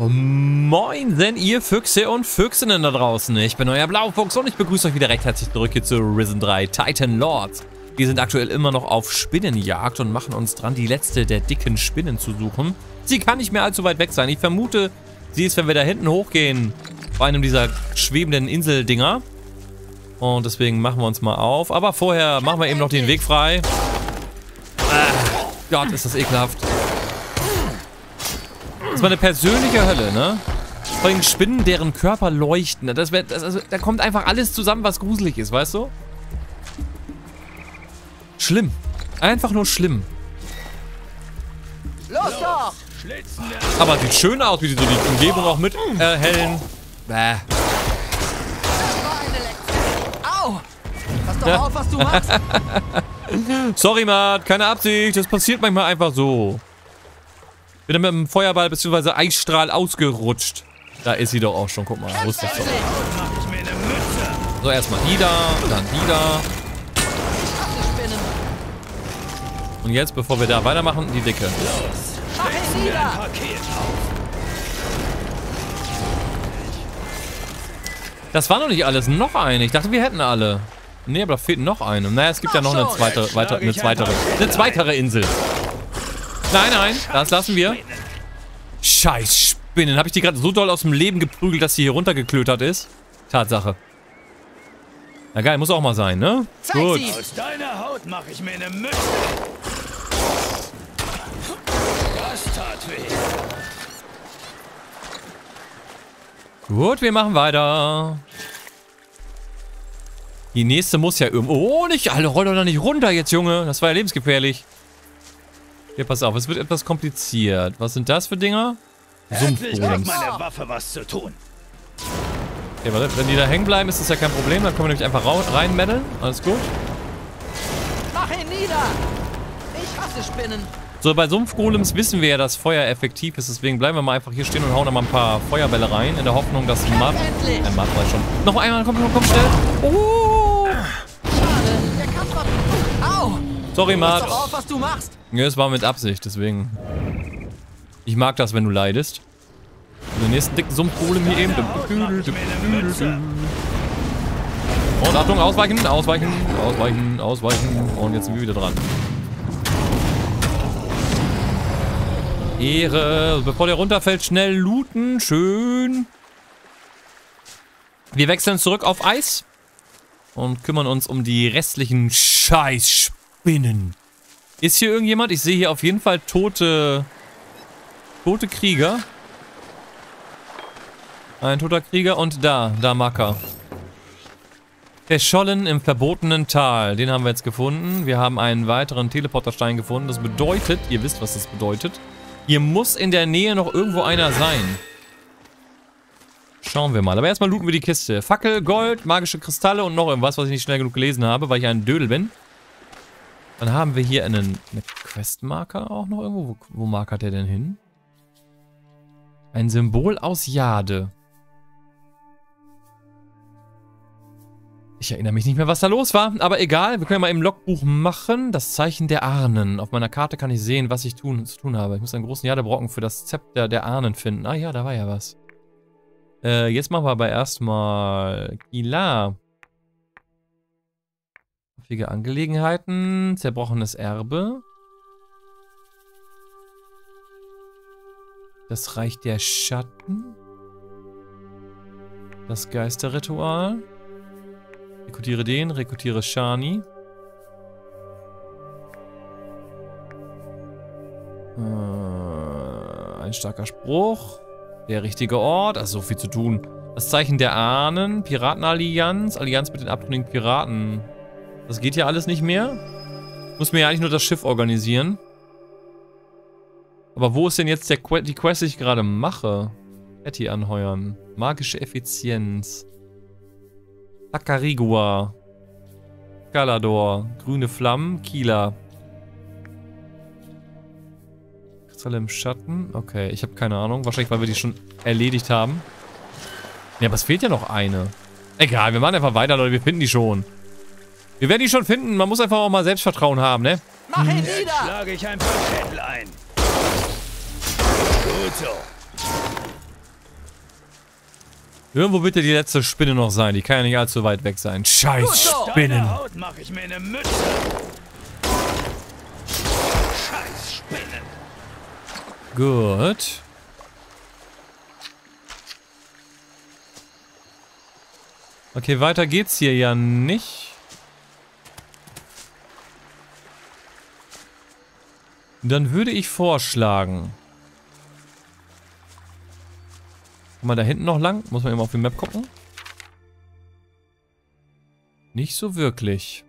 Moin, ihr Füchse und Füchsinnen da draußen. Ich bin euer Blaufuchs und ich begrüße euch wieder recht herzlich zurück hier zu Risen 3 Titan Lords. Wir sind aktuell immer noch auf Spinnenjagd und machen uns dran, die letzte der dicken Spinnen zu suchen. Sie kann nicht mehr allzu weit weg sein. Ich vermute, sie ist, wenn wir da hinten hochgehen, bei einem dieser schwebenden Inseldinger. Und deswegen machen wir uns mal auf. Aber vorher machen wir eben noch den Weg frei. Gott, ist das ekelhaft. Das war eine persönliche Hölle, ne? Vor allem Spinnen, deren Körper leuchten. Da kommt einfach alles zusammen, was gruselig ist, weißt du? Schlimm. Einfach nur schlimm. Los doch! Aber sieht schön aus, wie die so die Umgebung auch mit hellen. Bäh. Au! Pass doch auf, was du machst! Sorry, Matt, keine Absicht. Das passiert manchmal einfach so. Bin dann mit dem Feuerball bzw. Eisstrahl ausgerutscht. Da ist sie doch auch schon. Guck mal, wusste ich doch. So, erstmal die da, dann die da. Und jetzt, bevor wir da weitermachen, die Dicke. Das war noch nicht alles. Noch eine. Ich dachte, wir hätten alle. Nee, aber da fehlt noch eine. Naja, es gibt ja noch eine zweitere Insel. Nein, nein, das lassen wir. Scheiß Spinnen. Habe ich die gerade so doll aus dem Leben geprügelt, dass sie hier runtergeklötert ist? Tatsache. Na geil, muss auch mal sein, ne? Gut. Aus deiner Haut mache ich mir eine Mütze. Das tat weh. Gut, wir machen weiter. Die nächste muss ja irgendwo... Oh, nicht alle, roll doch nicht runter jetzt, Junge. Das war ja lebensgefährlich. Hier, pass auf, es wird etwas kompliziert. Was sind das für Dinger? Sumpfgolems. Meine Waffe was zu tun. Okay, warte, wenn die da hängen bleiben, ist das ja kein Problem. Dann können wir nämlich einfach reinmeddeln. Alles gut. Mach ihn nieder! Ich hasse Spinnen. So, bei Sumpfgolems wissen wir ja, dass Feuer effektiv ist. Deswegen bleiben wir mal einfach hier stehen und hauen da mal ein paar Feuerbälle rein. In der Hoffnung, dass Matt... Matt weiß schon. Noch einmal, komm schnell. Oh! Schade, der Kampf war... Au! Sorry, Matt. Pass doch auf, was du machst. Ja, es war mit Absicht, deswegen. Ich mag das, wenn du leidest. Und den nächsten dicken Sumpfgolem hier eben. Und Achtung, ausweichen, ausweichen, ausweichen, ausweichen. Und jetzt sind wir wieder dran. Ehre. Bevor der runterfällt, schnell looten. Schön. Wir wechseln zurück auf Eis. Und kümmern uns um die restlichen Scheißspinnen. Ist hier irgendjemand? Ich sehe hier auf jeden Fall tote Krieger. Ein toter Krieger und da Macker. Verschollen im verbotenen Tal. Den haben wir jetzt gefunden. Wir haben einen weiteren Teleporterstein gefunden. Das bedeutet, ihr wisst, was das bedeutet. Hier muss in der Nähe noch irgendwo einer sein. Schauen wir mal. Aber erstmal looten wir die Kiste. Fackel, Gold, magische Kristalle und noch irgendwas, was ich nicht schnell genug gelesen habe, weil ich ein Dödel bin. Dann haben wir hier eine Questmarker auch noch irgendwo. Wo markert der denn hin? Ein Symbol aus Jade. Ich erinnere mich nicht mehr, was da los war. Aber egal, wir können ja mal im Logbuch machen. Das Zeichen der Ahnen. Auf meiner Karte kann ich sehen, was ich zu tun habe. Ich muss einen großen Jadebrocken für das Zepter der Ahnen finden. Ah ja, da war ja was. Jetzt machen wir aber erstmal Kila. Häufige Angelegenheiten. Zerbrochenes Erbe. Das Reich der Schatten. Das Geisterritual. Rekrutiere den, rekrutiere Shani. Ein starker Spruch. Der richtige Ort. Also so viel zu tun. Das Zeichen der Ahnen. Piratenallianz. Allianz mit den abtrünnigen Piraten. Das geht ja alles nicht mehr. Ich muss mir ja eigentlich nur das Schiff organisieren. Aber wo ist denn jetzt die Quest, die ich gerade mache? Patty anheuern. Magische Effizienz. Takarigua. Galador. Grüne Flammen. Kila. Kristalle im Schatten. Okay, ich habe keine Ahnung. Wahrscheinlich, weil wir die schon erledigt haben. Ja, aber es fehlt ja noch eine. Egal, wir machen einfach weiter, Leute. Wir finden die schon. Wir werden die schon finden. Man muss einfach auch mal Selbstvertrauen haben, ne? Mach ihn nieder! Schlage ich ein paar Schädel ein. Gut so. Irgendwo wird ja die letzte Spinne noch sein. Die kann ja nicht allzu weit weg sein. Scheiß Spinnen. Deine Haut mache ich mir eine Mütze. Scheiß Spinnen. Gut. Okay, weiter geht's hier ja nicht. Dann würde ich vorschlagen. Guck mal, da hinten noch lang. Muss man eben auf die Map gucken. Nicht so wirklich.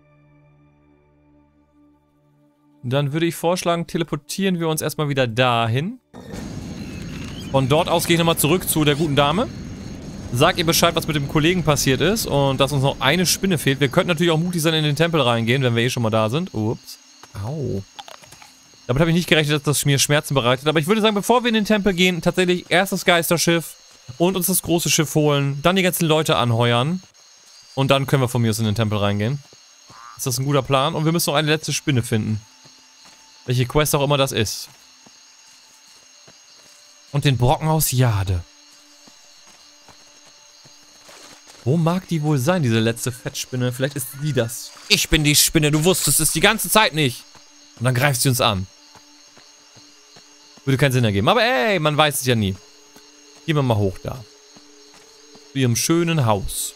Dann würde ich vorschlagen, teleportieren wir uns erstmal wieder dahin. Von dort aus gehe ich nochmal zurück zu der guten Dame. Sag ihr Bescheid, was mit dem Kollegen passiert ist und dass uns noch eine Spinne fehlt. Wir könnten natürlich auch mutig sein, in den Tempel reingehen, wenn wir eh schon mal da sind. Ups. Au. Damit habe ich nicht gerechnet, dass das mir Schmerzen bereitet. Aber ich würde sagen, bevor wir in den Tempel gehen, tatsächlich erst das Geisterschiff und uns das große Schiff holen, dann die ganzen Leute anheuern und dann können wir von mir aus in den Tempel reingehen. Ist das ein guter Plan? Und wir müssen noch eine letzte Spinne finden. Welche Quest auch immer das ist. Und den Brocken aus Jade. Wo mag die wohl sein, diese letzte Fettspinne? Vielleicht ist die das. Ich bin die Spinne, du wusstest es die ganze Zeit nicht. Und dann greift sie uns an. Würde keinen Sinn ergeben. Aber ey, man weiß es ja nie. Gehen wir mal hoch da. Zu ihrem schönen Haus.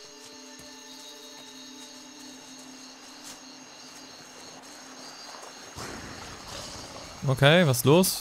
Okay, was ist los?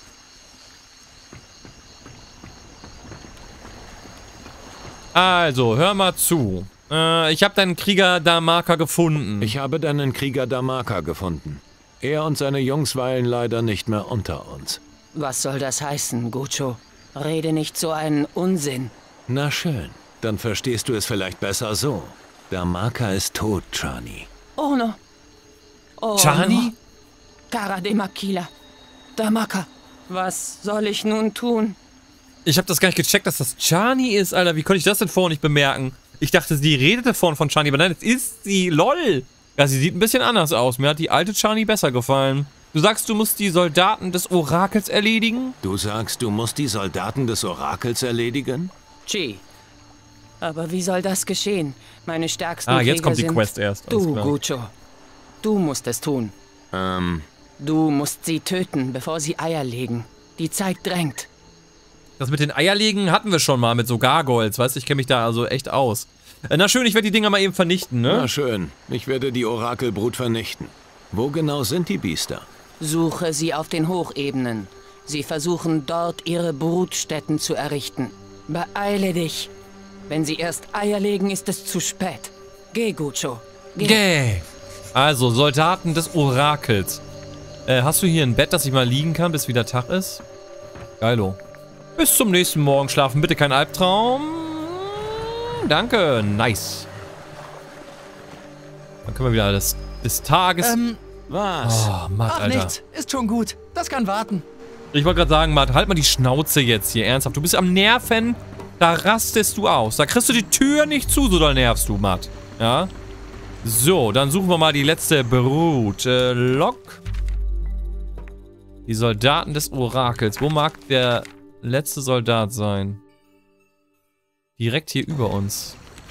Also, hör mal zu. Ich habe deinen Krieger Darmaka gefunden. Ich habe deinen Krieger Darmaka gefunden. Er und seine Jungs weilen leider nicht mehr unter uns. Was soll das heißen, Gucho? Rede nicht so einen Unsinn. Na schön, dann verstehst du es vielleicht besser so. Darmaka ist tot, Chani. Oh no. Oh Chani? no. Cara de Maquila. Darmaka. Was soll ich nun tun? Ich habe das gar nicht gecheckt, dass das Chani ist, Alter. Wie konnte ich das denn vorher nicht bemerken? Ich dachte, sie redete vorhin von Chani, aber nein, das ist sie. LOL. Ja, sie sieht ein bisschen anders aus. Mir hat die alte Chani besser gefallen. Du sagst, du musst die Soldaten des Orakels erledigen? Du sagst, du musst die Soldaten des Orakels erledigen? Chi. Aber wie soll das geschehen? Meine stärksten Ah, jetzt Krieger kommt die sind Quest erst. Alles Du, klar. Gucho. Du musst es tun. Du musst sie töten, bevor sie Eier legen. Die Zeit drängt. Das mit den Eierlegen hatten wir schon mal mit so Gargoyles, weißt du? Ich kenne mich da also echt aus. Na schön, ich werde die Dinger mal eben vernichten, ne? Na schön, ich werde die Orakelbrut vernichten. Wo genau sind die Biester? Suche sie auf den Hochebenen. Sie versuchen dort ihre Brutstätten zu errichten. Beeile dich. Wenn sie erst Eier legen, ist es zu spät. Geh, Gucho. Geh. Gäh. Also, Soldaten des Orakels. Hast du hier ein Bett, dass ich mal liegen kann, bis wieder Tag ist? Geilo. Bis zum nächsten Morgen schlafen. Bitte kein Albtraum. Danke. Nice. Dann können wir wieder des Tages... Was? Oh, Matt, Ach, Alter. nichts. Ist schon gut. Das kann warten. Ich wollte gerade sagen, Matt, halt mal die Schnauze jetzt hier. Ernsthaft. Du bist am Nerven. Da rastest du aus. Da kriegst du die Tür nicht zu, so doll nervst du, Matt. Ja? So, dann suchen wir mal die letzte Brut. Lok. Die Soldaten des Orakels. Wo mag der letzte Soldat sein? Direkt hier über uns.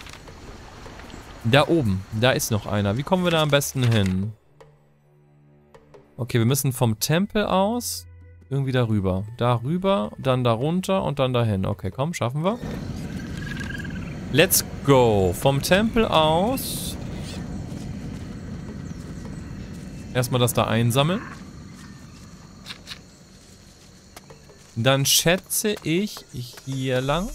Da oben. Da ist noch einer. Wie kommen wir da am besten hin? Okay, wir müssen vom Tempel aus irgendwie darüber. Darüber, dann darunter und dann dahin. Okay, komm, schaffen wir. Let's go. Vom Tempel aus. Erstmal das da einsammeln. Dann schätze ich hier lang.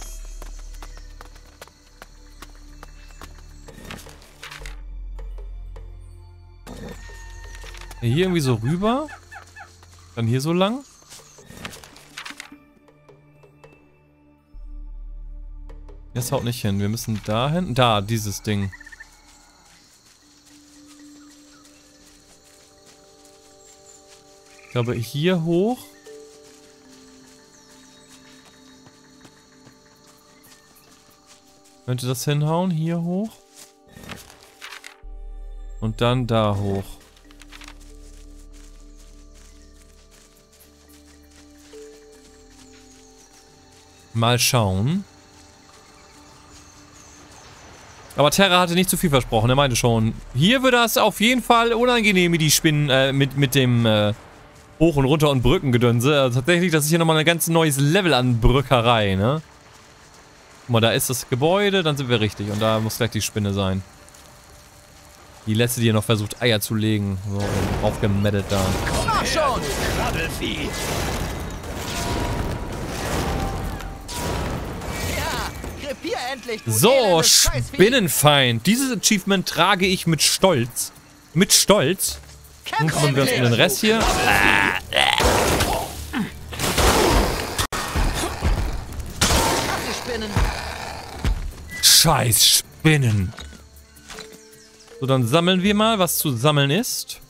Hier irgendwie so rüber. Dann hier so lang. Das haut nicht hin. Wir müssen dahin. Da, dieses Ding. Ich glaube, hier hoch. Könnte das hinhauen? Hier hoch. Und dann da hoch. Mal schauen. Aber Terra hatte nicht zu viel versprochen, er meinte schon. Hier wird das auf jeden Fall unangenehm, wie die Spinnen mit dem Hoch und Runter und Brückengedönse. Also tatsächlich, das ist hier nochmal ein ganz neues Level an Brückerei, ne? Guck mal, da ist das Gebäude, dann sind wir richtig. Und da muss gleich die Spinne sein. Die letzte, die hier noch versucht, Eier zu legen. So, aufgemettelt da. Mach schon! Krabbelvieh. Ja, krepier endlich, du So, elendes Scheißvieh. Spinnenfeind. Dieses Achievement trage ich mit Stolz. Mit Stolz. Nun kümmern wir uns um den Rest hier. Hasse Spinnen. Scheiß Spinnen. So, dann sammeln wir mal, was zu sammeln ist.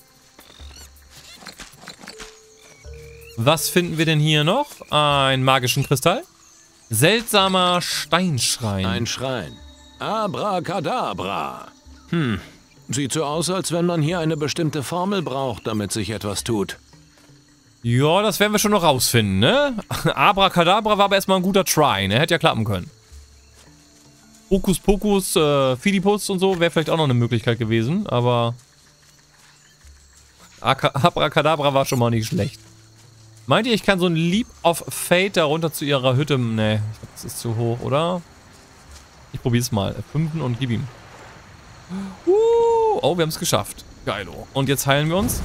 Was finden wir denn hier noch? Einen magischen Kristall. Seltsamer Steinschrein. Ein Schrein. Abracadabra. Sieht so aus, als wenn man hier eine bestimmte Formel braucht, damit sich etwas tut. Ja, das werden wir schon noch rausfinden, ne? Abracadabra war aber erstmal ein guter Try, ne? Hätte ja klappen können. Hokus Pokus, Fidipus und so wäre vielleicht auch noch eine Möglichkeit gewesen, aber Abracadabra war schon mal nicht schlecht. Meint ihr, ich kann so ein Leap of Fate da runter zu ihrer Hütte? Ne, ich glaube, das ist zu hoch, oder? Ich probier's mal. 5. und gib ihm. Oh, wir haben es geschafft. Geilo. Und jetzt heilen wir uns.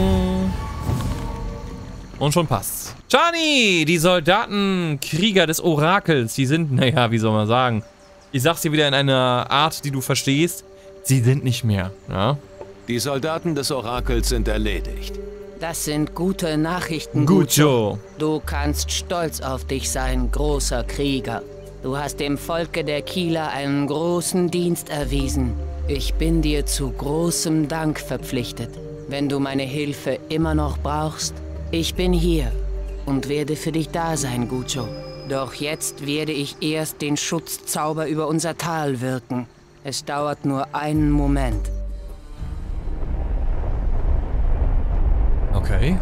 Und schon passt's. Chani, die Soldatenkrieger des Orakels, die sind, naja, wie soll man sagen? Ich sag's dir wieder in einer Art, die du verstehst. Sie sind nicht mehr, ja? Die Soldaten des Orakels sind erledigt. Das sind gute Nachrichten, Gucho. Du kannst stolz auf dich sein, großer Krieger. Du hast dem Volke der Kieler einen großen Dienst erwiesen. Ich bin dir zu großem Dank verpflichtet. Wenn du meine Hilfe immer noch brauchst, ich bin hier und werde für dich da sein, Gucho. Doch jetzt werde ich erst den Schutzzauber über unser Tal wirken. Es dauert nur einen Moment. Okay.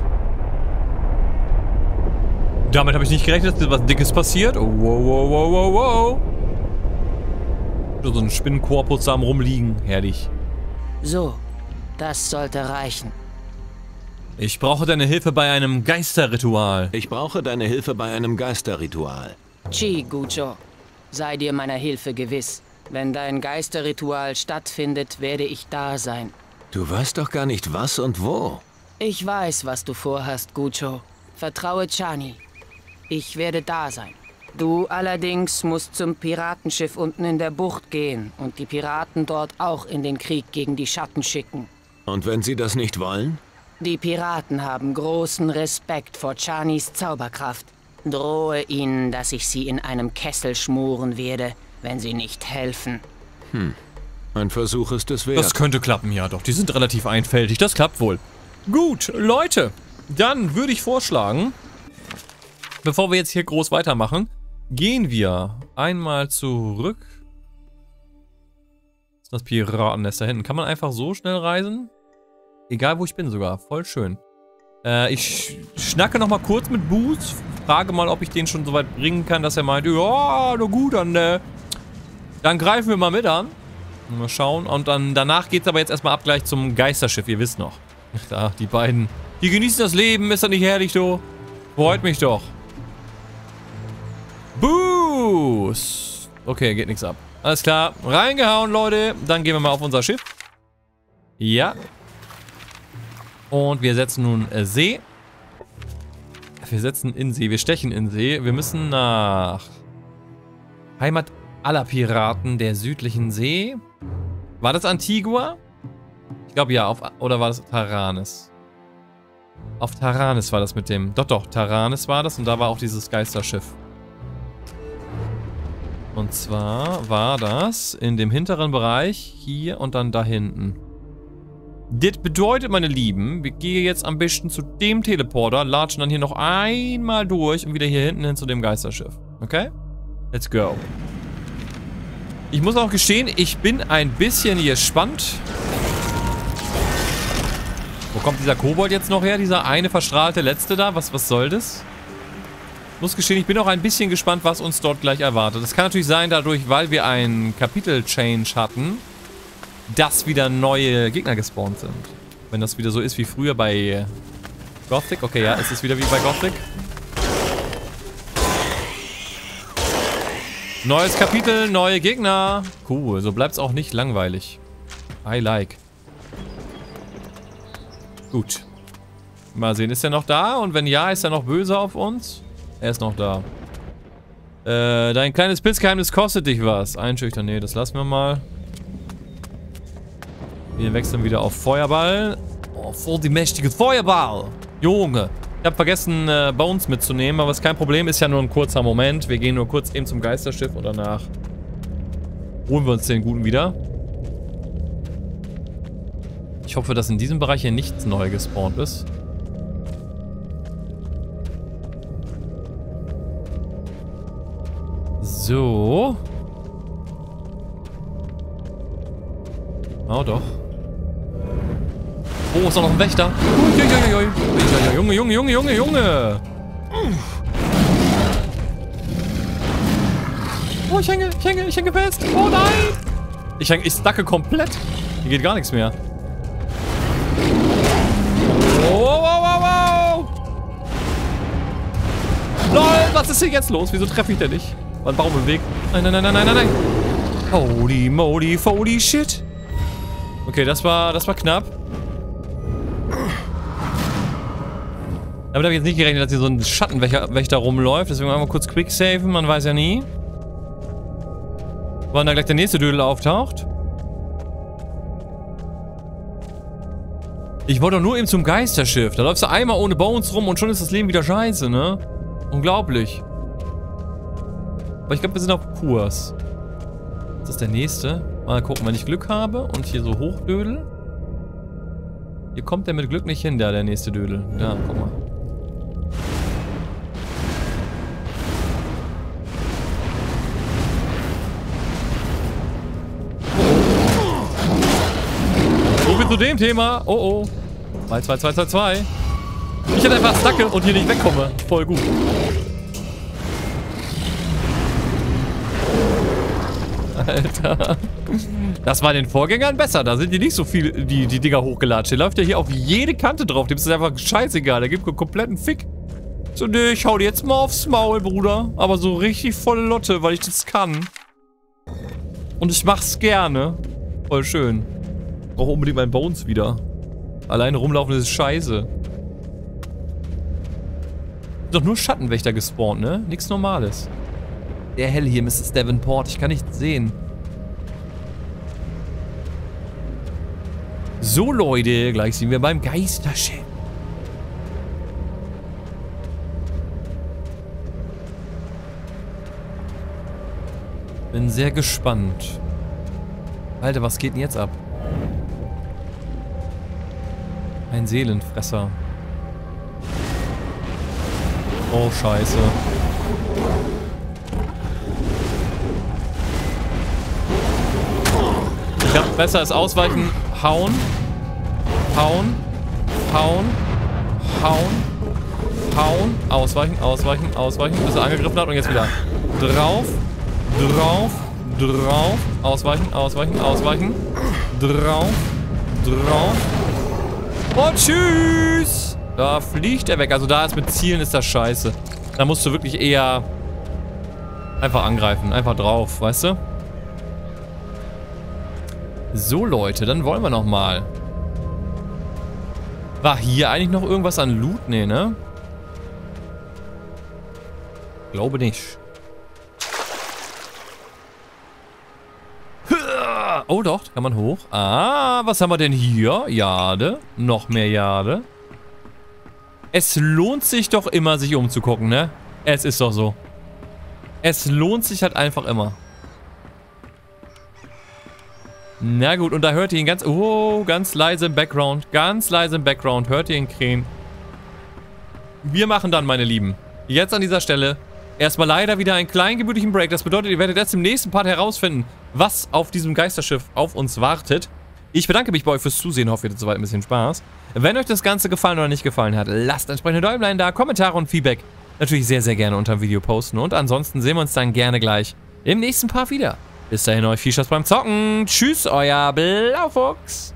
Damit habe ich nicht gerechnet, dass was Dickes passiert. Oh, wow, wow, wow, wow, wow. So ein Spinnenkorpus da am Rumliegen. Herrlich. So, das sollte reichen. Ich brauche deine Hilfe bei einem Geisterritual. Ich brauche deine Hilfe bei einem Geisterritual. Chi, Gucho, sei dir meiner Hilfe gewiss. Wenn dein Geisterritual stattfindet, werde ich da sein. Du weißt doch gar nicht was und wo. Ich weiß, was du vorhast, Gucho. Vertraue Chani. Ich werde da sein. Du allerdings musst zum Piratenschiff unten in der Bucht gehen und die Piraten dort auch in den Krieg gegen die Schatten schicken. Und wenn sie das nicht wollen? Die Piraten haben großen Respekt vor Chanis Zauberkraft. Drohe ihnen, dass ich sie in einem Kessel schmoren werde, wenn sie nicht helfen. Ein Versuch ist es wert. Das könnte klappen, ja doch. Die sind relativ einfältig. Das klappt wohl. Gut, Leute. Dann würde ich vorschlagen, bevor wir jetzt hier groß weitermachen, gehen wir einmal zurück. Das ist das Piratennest da hinten. Kann man einfach so schnell reisen? Egal, wo ich bin sogar. Voll schön. Ich schnacke nochmal kurz mit Boots. Frage mal, ob ich den schon so weit bringen kann, dass er meint, ja, na gut, dann greifen wir mal mit an. Mal schauen. Und dann danach geht es aber jetzt erstmal ab gleich zum Geisterschiff. Ihr wisst noch. Da, die beiden. Die genießen das Leben. Ist das nicht herrlich, du? Freut mich doch. Boost. Okay, geht nichts ab. Alles klar. Reingehauen, Leute. Dann gehen wir mal auf unser Schiff. Ja. Und wir setzen nun See. Wir setzen in See. Wir stechen in See. Wir müssen nach Heimat aller Piraten der südlichen See. War das Antigua? Ich glaube ja. Oder war das Taranis? Auf Taranis war das mit dem... Doch, Taranis war das. Und da war auch dieses Geisterschiff. Und zwar war das in dem hinteren Bereich hier und dann da hinten. Das bedeutet, meine Lieben, wir gehen jetzt am besten zu dem Teleporter, latschen dann hier noch einmal durch und wieder hier hinten hin zu dem Geisterschiff. Okay? Let's go. Ich muss auch gestehen, ich bin ein bisschen gespannt. Wo kommt dieser Kobold jetzt noch her? Dieser eine verstrahlte Letzte da? Was soll das? Muss gestehen, ich bin auch ein bisschen gespannt, was uns dort gleich erwartet. Es kann natürlich sein, dadurch, weil wir einen Kapitel-Change hatten, dass wieder neue Gegner gespawnt sind. Wenn das wieder so ist wie früher bei Gothic. Okay, ja, es ist wieder wie bei Gothic. Neues Kapitel, neue Gegner. Cool, so bleibt es auch nicht langweilig. I like. Gut. Mal sehen, ist er noch da? Und wenn ja, ist er noch böse auf uns? Er ist noch da. Dein kleines Pilzgeheimnis kostet dich was. Einschüchtern, nee, das lassen wir mal. Wir wechseln wieder auf Feuerball. Oh, voll die mächtige Feuerball. Junge. Ich habe vergessen, Bones mitzunehmen, aber ist kein Problem. Ist ja nur ein kurzer Moment. Wir gehen nur kurz eben zum Geisterschiff und danach holen wir uns den Guten wieder. Ich hoffe, dass in diesem Bereich hier nichts neu gespawnt ist. So. Oh, doch. Oh, ist da noch ein Wächter. Junge. Oh, ich hänge fest. Oh nein. Ich stacke komplett. Hier geht gar nichts mehr. Wow. LOL, was ist hier jetzt los? Wieso treffe ich denn nicht? War ein Baum im Weg. Nein. Holy moly, holy shit. Okay, das war knapp. Damit habe ich jetzt nicht gerechnet, dass hier so ein Schattenwächter rumläuft. Deswegen einmal kurz quicksaven, man weiß ja nie. Wann da gleich der nächste Dödel auftaucht. Ich wollte doch nur eben zum Geisterschiff. Da läufst du einmal ohne Bones rum und schon ist das Leben wieder scheiße, ne? Unglaublich. Aber ich glaube, wir sind auf Kurs. Das ist der nächste. Mal gucken, wenn ich Glück habe und hier so hochdödel. Hier kommt der mit Glück nicht hin, der nächste Dödel. Da, guck mal. So viel zu dem Thema. Oh. 2. Ich hätte einfach Stacke und hier nicht wegkomme. Voll gut. Alter. Das war den Vorgängern besser. Da sind die nicht so viel, die Dinger hochgelatscht. Der läuft ja hier auf jede Kante drauf. Dem ist das einfach scheißegal. Der gibt einen kompletten Fick. So, nee, ich hau dir jetzt mal aufs Maul, Bruder. Aber so richtig volle Lotte, weil ich das kann. Und ich mach's gerne. Voll schön. Brauche unbedingt meinen Bones wieder. Alleine rumlaufen ist scheiße. Doch nur Schattenwächter gespawnt, ne? Nichts Normales. Der Hell hier, Mrs. Davenport. Ich kann nichts sehen. So, Leute. Gleich sind wir beim Geisterschiff. Bin sehr gespannt. Alter, was geht denn jetzt ab? Ein Seelenfresser. Oh, scheiße. Ich glaube, besser ist ausweichen. Hauen. Ausweichen. Bis er angegriffen hat und jetzt wieder. Drauf. Ausweichen. Drauf. Und tschüss. Da fliegt er weg. Also da ist mit Zielen ist das scheiße. Da musst du wirklich eher einfach angreifen. Einfach drauf, weißt du? So, Leute, dann wollen wir nochmal. War hier eigentlich noch irgendwas an Loot? Nee, ne? Glaube nicht. Oh doch, kann man hoch. Ah, was haben wir denn hier? Jade. Noch mehr Jade. Es lohnt sich doch immer, sich umzugucken, ne? Es ist doch so. Es lohnt sich halt einfach immer. Na gut, und da hört ihr ihn ganz... Oh, ganz leise im Background. Hört ihr ihn krähen. Wir machen dann, meine Lieben. Jetzt an dieser Stelle erstmal leider wieder einen kleinen gemütlichen Break. Das bedeutet, ihr werdet jetzt im nächsten Part herausfinden, was auf diesem Geisterschiff auf uns wartet. Ich bedanke mich bei euch fürs Zusehen. Hoffe, ihr hattet soweit ein bisschen Spaß. Wenn euch das Ganze gefallen oder nicht gefallen hat, lasst entsprechende Däumlein da, Kommentare und Feedback natürlich sehr, sehr gerne unter dem Video posten. Und ansonsten sehen wir uns dann gerne gleich im nächsten Part wieder. Bis dahin euch viel Spaß beim Zocken. Tschüss, euer Blaufuchs.